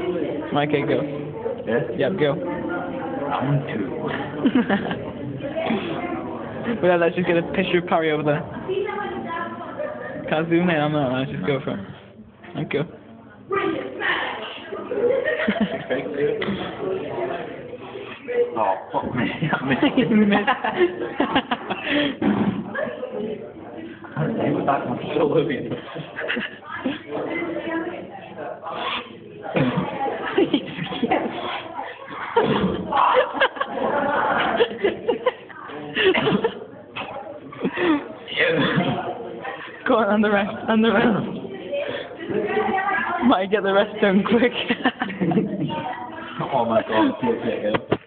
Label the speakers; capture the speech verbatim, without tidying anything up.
Speaker 1: Okay, go.
Speaker 2: Yeah?
Speaker 1: Yep, go.
Speaker 2: Round two.
Speaker 1: Well, let's just get a picture of Parry over there. Can't zoom in, I'm not, let's just go for it. Thank you.
Speaker 2: Oh, fuck me. I missed. I can't say with that one so living.
Speaker 1: Go on, on the rest, on the rest. Might get the rest done quick.
Speaker 2: Oh my god,